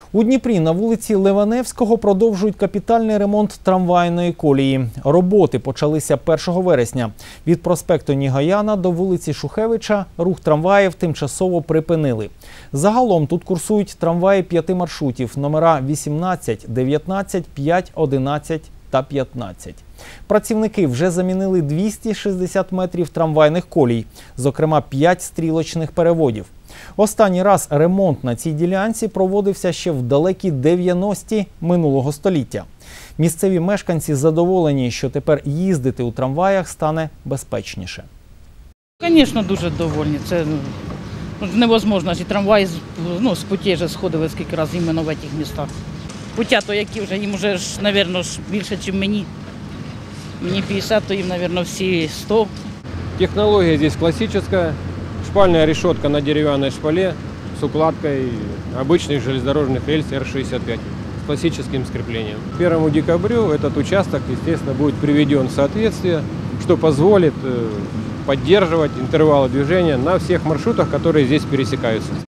У Дніпрі на вулиці Леваневського продовжують капітальний ремонт трамвайної колії. Роботи почалися 1 вересня. Від проспекту Нігояна до вулиці Шухевича рух трамваїв тимчасово припинили. Загалом тут курсують трамваї 5 маршрутів, номера 18, 19, 5, 11 та 15. Працівники вже замінили 260 метрів трамвайних колій, зокрема 5 стрілочних переводів. Останній раз ремонт на цій ділянці проводився ще в далекі 90-ті минулого століття. Місцеві мешканці задоволені, що тепер їздити у трамваях стане безпечніше. Звісно, дуже довольні. Це невозможно. Ці трамваї з путей вже сходили скільки разів іменно в цих містах. Путя то які вже, їм вже, мабуть, більше, ніж мені. Мені 50, то їм, мабуть, всі 100. Технология здесь классическая. Шпальная решетка на деревянной шпале с укладкой обычных железнодорожных рельс Р-65 с классическим скреплением. К 1 декабрю этот участок, естественно, будет приведен в соответствие, что позволит поддерживать интервалы движения на всех маршрутах, которые здесь пересекаются.